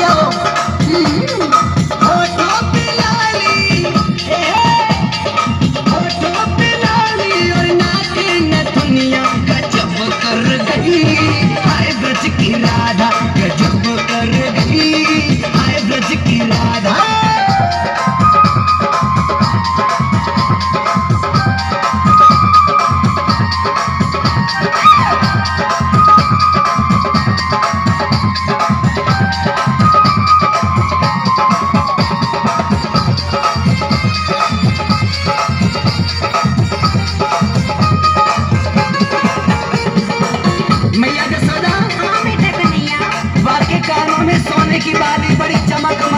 मैया जसोदा, हाँ बेटा कन्हैया, बाके कानों में सोने की बाली बड़ी चमक